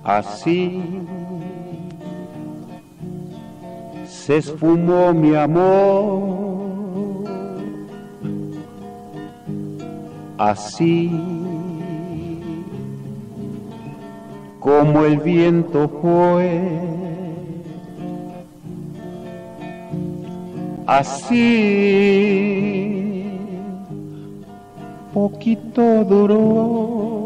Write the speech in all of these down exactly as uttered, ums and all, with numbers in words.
Así se esfumó mi amor, así como el viento fue, así poquito duró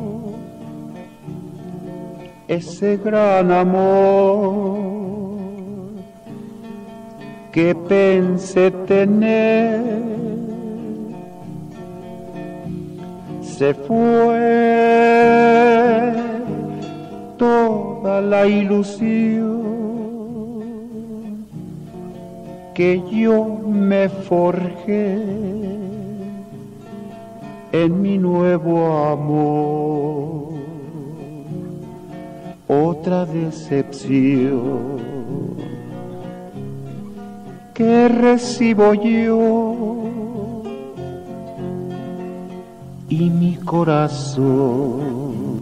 ese gran amor que pensé tener. Se fue toda la ilusión que yo me forjé en mi nuevo amor. Otra decepción que recibo yo, y mi corazón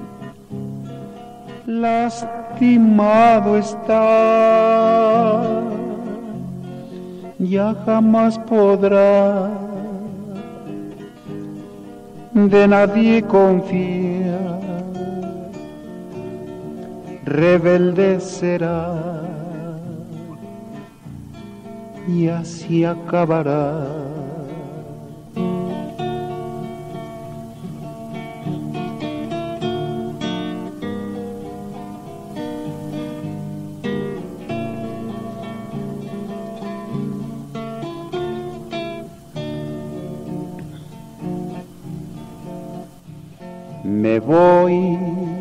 lastimado está, ya jamás podrá de nadie confiar, rebelde será y así acabará. Me voy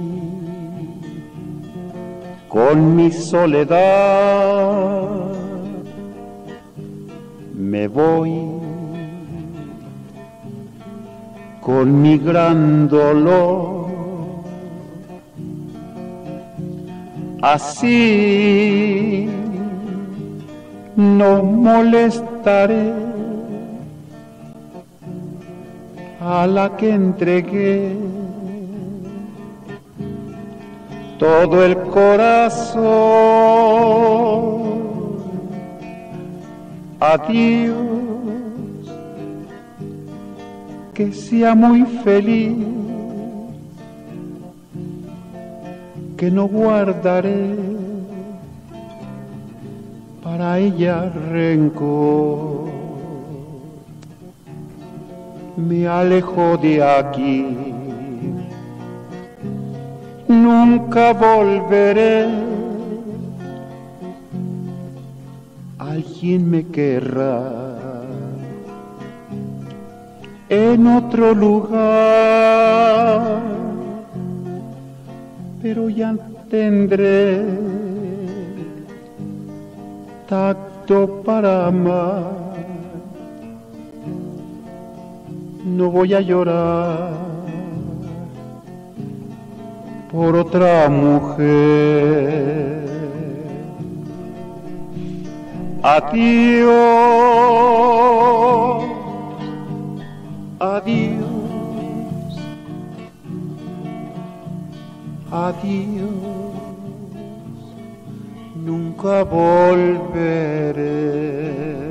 con mi soledad, me voy con mi gran dolor, así no molestaré a la que entregué todo el corazón. Adiós, que sea muy feliz, que no guardaré para ella rencor. Me alejo de aquí, nunca volveré. Alguien me querrá en otro lugar, pero ya tendré tacto para amar. No voy a llorar por otra mujer. Adiós, adiós, adiós, nunca volveré.